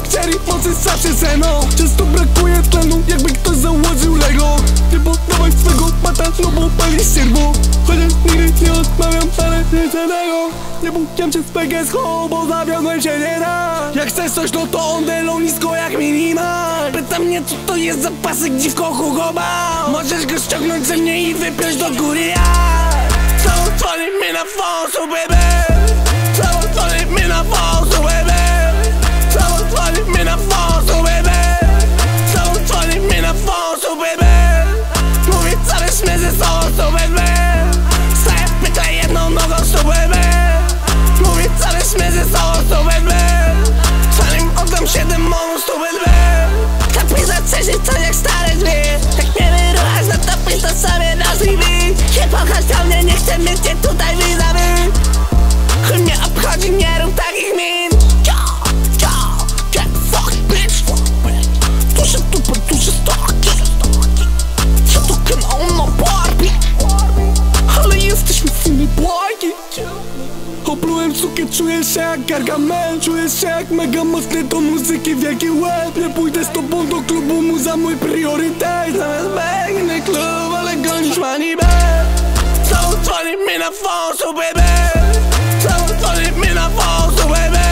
Cherry mocy zawsze ceną. Często brakuje tlenu, jakby ktoś założył Lego. Nie poddawaj swego pata, no bo pali ścierwo. Chociaż nigdy nie odmawiam, ale nie tego. Nie bójam się z PGS, bo zawiodłem się nie da. Jak chcesz coś, no to on delą nisko jak minimal. Pyta mnie, co to jest za pasek, dziwko Hugoba. Możesz go ściągnąć ze mnie i wypiąć do góry, ja. Całą mnie na fałsu, baby. Całą mnie na fałsu, baby. Całą mnie na fałsu, baby. Całą mnie na fałsu, baby. Mówię całe śmiezy z osu, baby. Staję w pykle jedną nogą, so baby. Mówię całe śmiezy z osu, baby. Zanim oddam się demonów, so baby. Kapuj zaczęcie coś jak stare drzwi. Jak mnie wyruchasz na tapy, to sobie nazwij mi. Nie pochodź do mnie, nie chcę mieć cię tutaj vis-a-vis. Chuj mnie obchodzi, nie rób takich min. Get fucked, bitch. Duszę dupę, duszę stoki. Co to kanał na Barbie? Ale jesteśmy syny błagi. Oplułem cukier, czuję się jak Gargamel. Czuję się jak mega mocny do muzyki, wielki łeb. Nie pójdę z tobą do klubu, muza mój priorytet. Zamiast inny klub, ale gonisz money back. Całą mnie na fałsu, baby. Całą mnie na fałsu, baby.